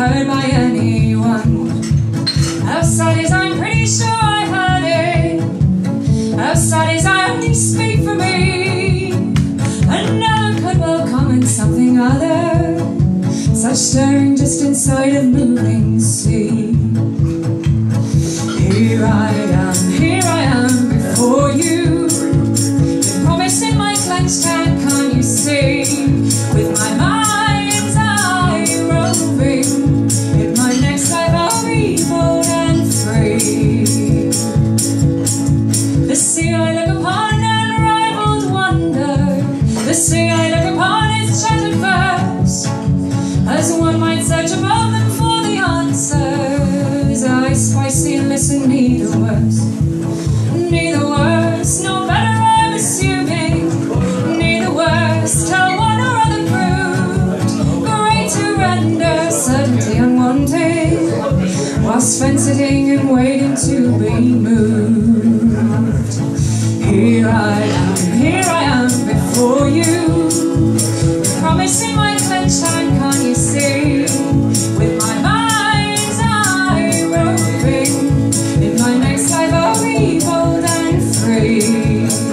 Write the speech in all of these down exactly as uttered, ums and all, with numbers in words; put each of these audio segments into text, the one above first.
heard by anyone. Outside is I'm pretty sure I heard it. Outside is I only speak for me. Another could well comment something other, such stirring just inside a moving sea. Here I am, here I am before you. You promise in my clenched hand, can't you see? With my mind's eye roving, in my next life I'll be bold and free. The sea I look upon unrivaled wonder, the sea I look upon is shattered verse, as one might search above them for the answers. I spicy and listen, neither worse, neither worse, no better I'm assuming, neither worse, tell one or other proved, great to render certainty unwanted, whilst spent sitting and waiting to be moved. Here I am, here I am before you. Promise in my clenched hand, can't you see? With my mind's eye roving, in my next life I'll be bold and free.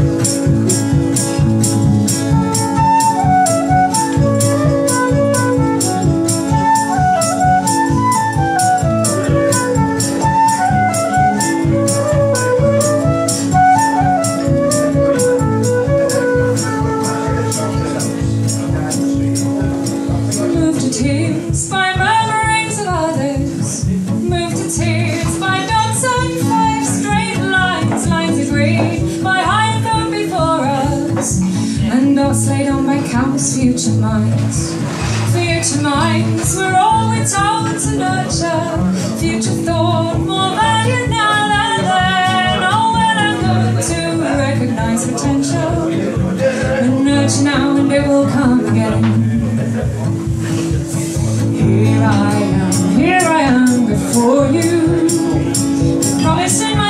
Tears by murmurings of others, moved to tears by dots and five straight lines, lines agreed by high thought before us, and dots laid on by countless future minds. Future minds were all we're told to nurture, future thought more valued now than then. Oh, well, I'm good to recognize potential, and nurture now and it will come again. Here I am, here I am before you. Promise in my